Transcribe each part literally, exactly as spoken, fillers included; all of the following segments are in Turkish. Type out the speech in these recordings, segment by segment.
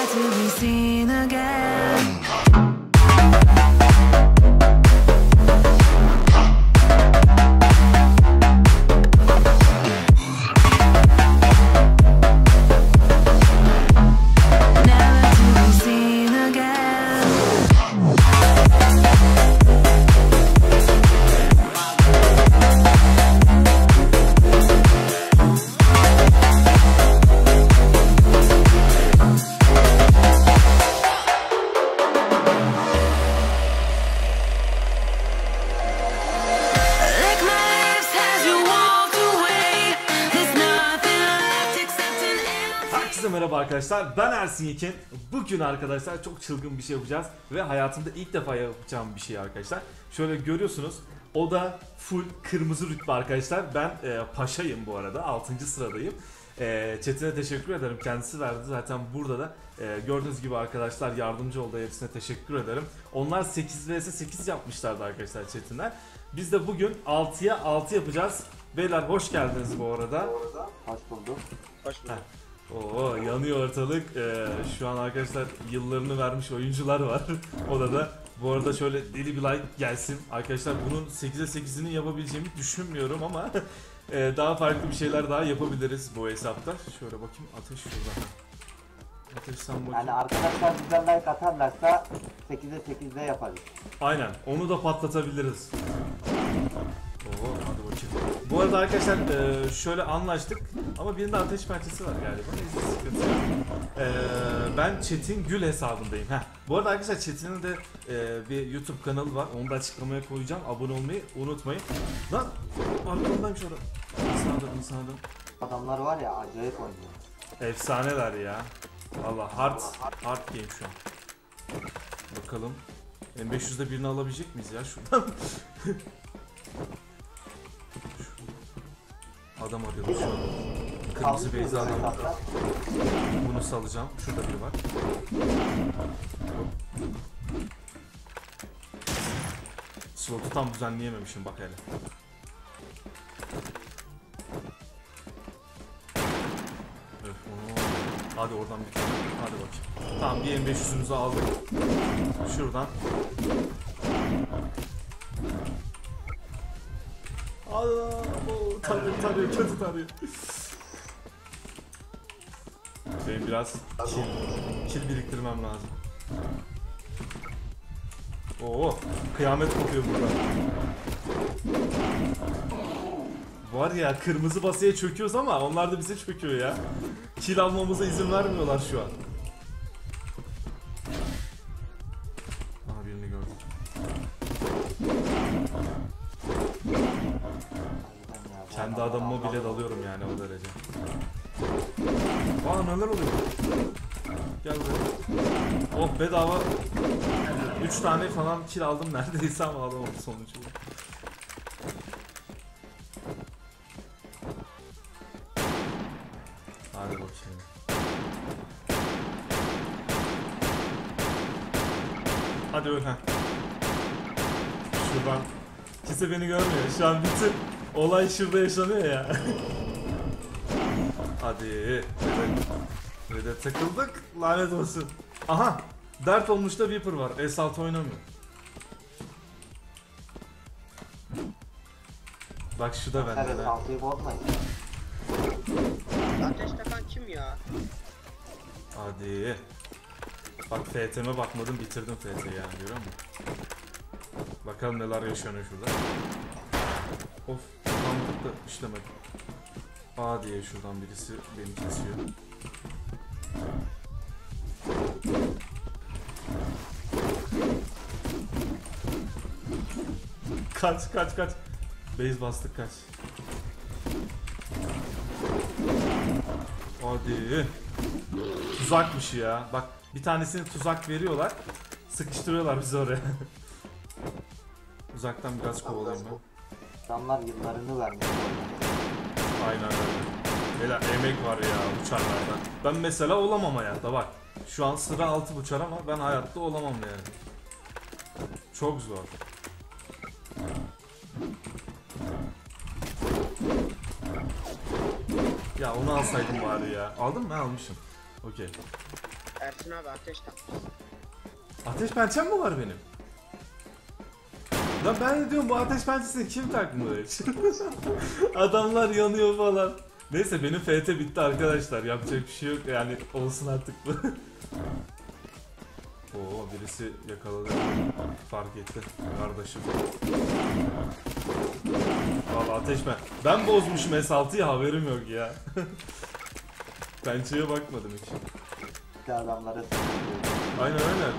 to be seen again. Merhaba arkadaşlar, ben Ersin Yekin. Bugün arkadaşlar çok çılgın bir şey yapacağız ve hayatımda ilk defa yapacağım bir şey arkadaşlar. Şöyle görüyorsunuz, o da full kırmızı rütbe arkadaşlar. Ben e, paşayım bu arada, altıncı sıradayım. E, Çetin'e teşekkür ederim, kendisi verdi zaten burada da. E, gördüğünüz gibi arkadaşlar yardımcı oldu, hepsine teşekkür ederim. Onlar sekiz vs sekiz yapmışlardı arkadaşlar Çetin'ler. Biz de bugün altıya altı yapacağız. Beyler hoş geldiniz bu arada. Hoş bulduk. Hoş bulduk. Oo, yanıyor ortalık. Ee, şu an arkadaşlar yıllarını vermiş oyuncular var odada. Bu arada şöyle deli bir like gelsin. Arkadaşlar bunun sekize sekizini yapabileceğimi düşünmüyorum ama e, daha farklı bir şeyler daha yapabiliriz bu hesapta. Şöyle bakayım, ateş şurada. Ateş sen bakayım. Yani arkadaşlar bize like atarlarsa sekize sekizde yaparız. Aynen, onu da patlatabiliriz. Oo, hadi bakayım. Bu arada arkadaşlar e, şöyle anlaştık ama birinde ateş pençesi var galiba. Neyse, sıkıntı yok. E, ben Çetin Gül hesabındayım. Heh. Bu arada arkadaşlar Çetin'in de e, bir YouTube kanalı var. Onu da açıklamaya koyacağım. Abone olmayı unutmayın. Lan arkamdaymış orada. İnsandım insandım. Adamlar var ya, acayip oynuyor. Efsaneler ya. Valla hard, hard game şu an. Bakalım. M beş yüzde birini alabilecek miyiz ya şuradan? Adam arıyordu şu an. Kırmızı beyza adam. Bunu salacağım. Şurada biri var. Slotu tam düzenleyememişim bak hele. Öf, onu... Hadi oradan bir tane. Hadi bakayım. Tamam, bir M beş yüzümüzü aldık. Şuradan. Allah, o tarıyor, tarıyor, kötü tarıyor. Benim biraz kill, kill biriktirmem lazım. Oo, kıyamet kopuyor burada. Var ya, kırmızı basıya çöküyoruz ama onlar da bize çöküyor ya. Kill almamıza izin vermiyorlar şu an. Aha, birini gördüm. Kendi adamıma bile dalıyorum yani o derece. Aa, neler oluyor? Gel buraya. Oh, bedava üç tane falan kill aldım neredeyse ama alamadım sonucu. Hadi bakayım. Hadi öl ha. Şuradan. Kimse beni görmüyor. Şu an bütün olay şurada yaşanıyor ya. Hadi. Ve de takıldık. Lanet olsun. Aha. Dert olmuş da Viper var. S altı oynamıyor. Bak şu da bende de. Ateş takan kim ya? Hadi. Bak F T'me bakmadım, bitirdim F T'yi yani, görüyor musun? Bakalım neler yaşanıyor şurada. Of, tamamlık da işlemedi. A diye şuradan birisi beni kesiyor. Kaç kaç kaç. Base bastık, kaç. Hadi. Tuzakmış ya. Bak, bir tanesini tuzak veriyorlar. Sıkıştırıyorlar bizi oraya. Uzaktan biraz kovalayayım ben. İnsanlar yıllarını vermiş. Aynen öyle. Beyler, emek var ya uçarlarda. Ben mesela olamam hayatta bak. Şu an sıra altı uçar ama ben hayatta olamam yani. Çok zor. Ya onu alsaydım bari ya. Aldın mı? Ben almışım. Okey. Ersin abi ateş takmış. Ateş pençem mi var benim? Lan ben de diyorum bu ateş pençesini kim takmış? Adamlar yanıyor falan. Neyse benim F T bitti arkadaşlar. Yapacak bir şey yok yani olsun artık bu. Oo birisi yakaladı. Fark etti kardeşim. Valla ateş ben. Ben bozmuşum S altıyı haberim yok ya. Pençeye bakmadım hiç. İşte adamlara Aynen aynen.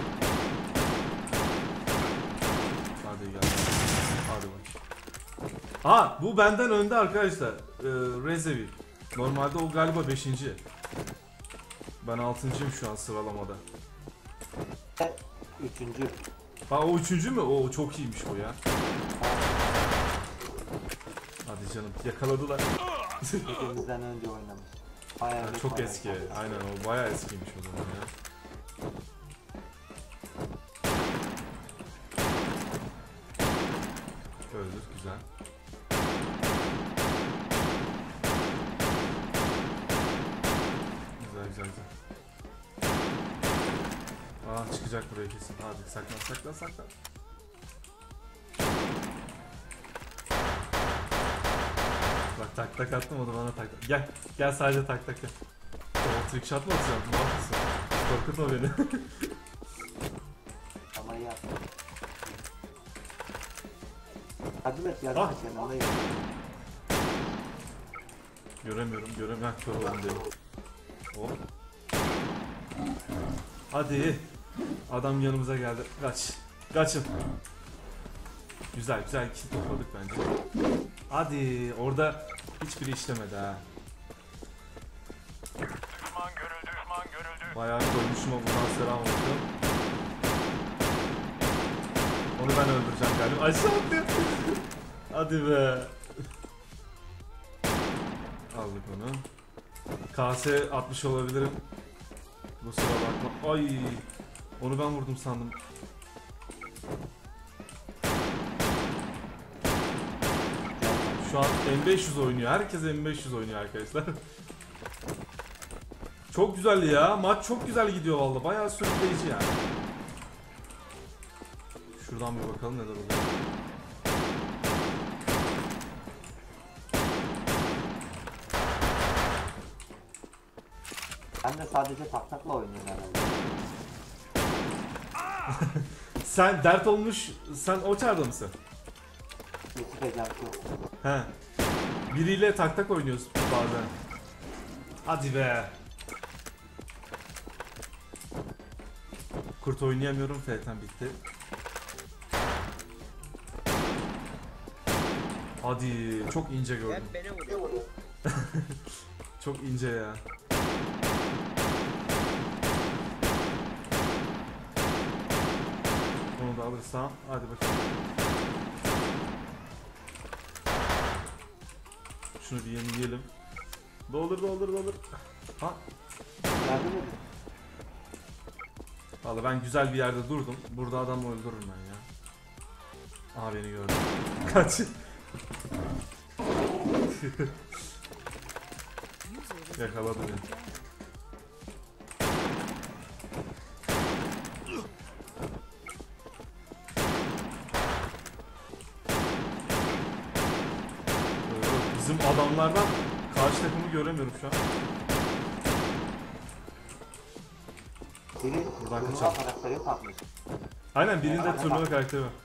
Hadi gel. Hadi bak. Ha bu benden önde arkadaşlar. Ee, Rezevi. Normalde o galiba beşinci. Ben altıncıyım şu an sıralamada. üçüncü. Ha o üçüncü mü? O çok iyiymiş o ya. Hadi canım yakaladılar. Hepimizden önce oynamış. Bayağı Ha, bir çok bayağı eski. bayağı. Aynen o bayağı eskiymiş o zaman ya. Öldür güzel. Güzel güzel güzel. Aa çıkacak buraya kesin. Hadi saklan saklan saklan. Bak tak tak attım o da bana tak tak. Gel gel sadece tak tak gel. O trick shot mı atacağım? Ne yapıyorsun? Korkutma beni. Ama iyi yaptın. Yardım et yardım Ah. et yanındayım. Göremiyorum göremiyorum. Heh kör oldum dedim. Hop. Hadi. Adam yanımıza geldi. Kaç. Kaçın. Güzel güzel kill topladık bence. Hadi orada hiçbiri işlemedi ha. Bayağı koymuşum o buradan selam olsun. Onu ben öldüreceğim galiba. Aşağı attı. Hadi be. Aldık onu. K S atmış olabilirim. Bu sıra bakma. Ay. Onu ben vurdum sandım. Şu an M beş yüz oynuyor. Herkes M beş yüz oynuyor arkadaşlar. Çok güzel ya. Maç çok güzel gidiyor vallahi. Bayağı sürükleyici yani. Şuradan bir bakalım neler oluyor. Ben de sadece tak takla oynuyorum herhalde. Sen dert olmuş. Sen o çarda mısın? Yusuf Ecem yok. He. Biriyle tak tak oynuyoruz bazen. Hadi be. Kurt oynayamıyorum. F'ten bitti. Hadi. Çok ince gördüm. Hep beni vuruyor. Çok ince ya. Onu da alırsam. Hadi bakalım. Şunu bir yenileyelim. Doldur doldur doldur. Ha. Yardım edin. Vallahi ben güzel bir yerde durdum. Burada adamı öldürürüm ben ya. Aha beni gördü. Kaç. Yakaladı beni. Ee, Bizim adamlardan karşı takımı göremiyorum şu an. Biri Buradan turnuva kaçalım. karakteri takmış. Aynen birinde turnuva karakteri var.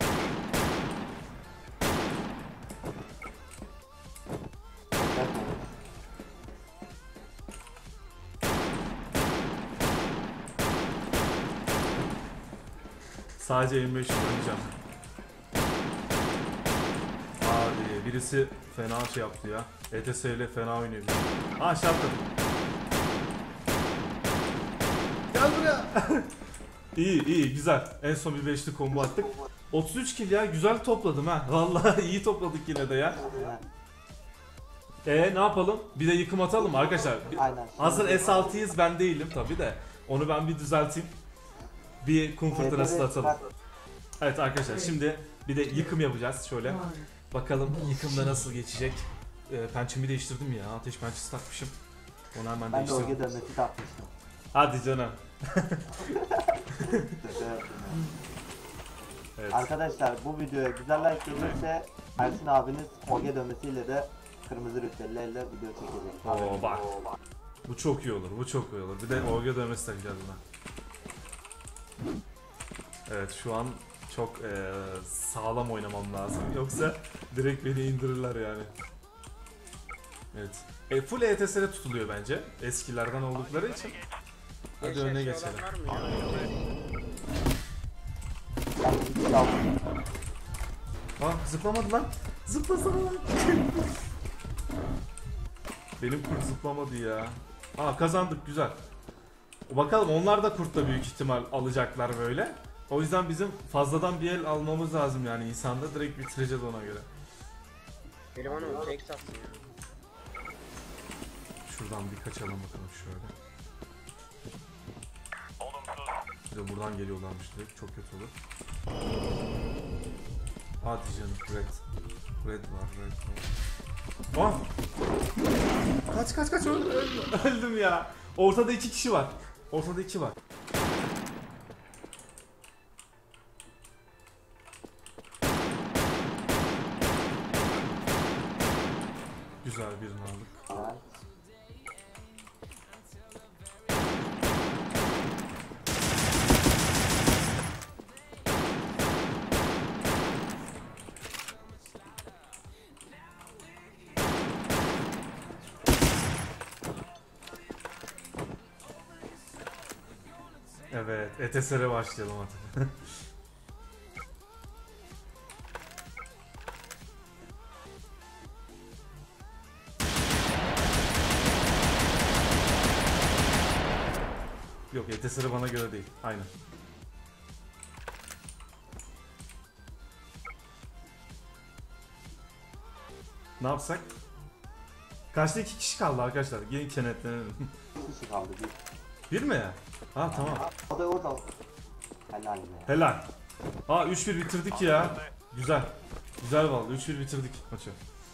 Sadece yirmi beş oynayacağım. Hadi birisi fena şey yaptı ya. E T S ile fena oynuyor. Ha aşağı atladım. Gel buraya. İyi iyi güzel. En son bir beşli combo attık. otuz üç kill ya güzel topladım ha. Vallahi iyi topladık yine de ya. E ne yapalım? Bir de yıkım atalım arkadaşlar. Aynen. Hazır S altıyız ben değilim tabi de. Onu ben bir düzelteyim. Bir kum fırtınası da atalım. Evet arkadaşlar şimdi bir de yıkım yapacağız şöyle. Bakalım yıkımda nasıl geçecek. Ee, pençemi değiştirdim ya. Ateş pençesi takmışım. Onu hemen Ben de değiştirdim. Orge dövmesi takmıştım. Hadi canım. Şaka yaptım ya. Evet. Arkadaşlar bu videoya güzel like gelirse Ersin abiniz Oge dövmesiyle de kırmızı rütbelilerle video çekecek. Oo bak. Bu çok iyi olur. Bu çok iyi olur. Bir de O G dövmesi takacağız buna. Evet şu an çok eee, sağlam oynamam lazım. Yoksa direkt beni indirirler yani. Evet. E, full E T S'de tutuluyor bence. Eskilerden oldukları için. Hadi Eşya önüne şey geçelim. olan var mı ya? Ben bir şey aldım. Aa zıplamadı lan. Zıplasana lan. Benim kurt zıplamadı ya. Aa kazandık güzel. Bakalım onlar da kurtla büyük ihtimal alacaklar böyle. O yüzden bizim fazladan bir el almamız lazım yani insanda direkt bitireceğiz ona göre. Benim hanım tek satsın ya. Şuradan bir kaçalım bakalım şöyle. Bir de buradan geliyorlarmış direkt çok kötü olur. Hadi canım red. Red var red var. Ah! Kaç kaç kaç öldüm, öldüm, öldüm ya. Ortada iki kişi var. Ortada iki var. Güzel birini aldık. Evet. Evet, E T S'e başlayalım artık. Yok, E T S'e bana göre değil. Aynen. Ne yapsak? Kaçta iki kişi kaldı arkadaşlar. Gelin kenetlenelim. Bir kişi kaldı bir. Bir mi ya? Ha tamam. O da o da. Helal be. Helal. Aa üç bir bitirdik ya. Güzel. Güzel vallahi üç bir bitirdik maçı.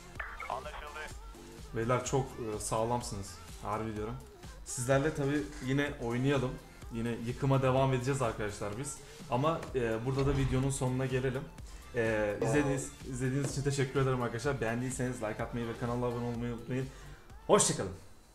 Beyler çok e, sağlamsınız. Harbi diyorum. Sizlerle tabi yine oynayalım. Yine yıkıma devam edeceğiz arkadaşlar biz. Ama e, burada da videonun sonuna gelelim. E, izlediğiniz, izlediğiniz için teşekkür ederim arkadaşlar. Beğendiyseniz like atmayı ve kanala abone olmayı unutmayın. Hoşçakalın.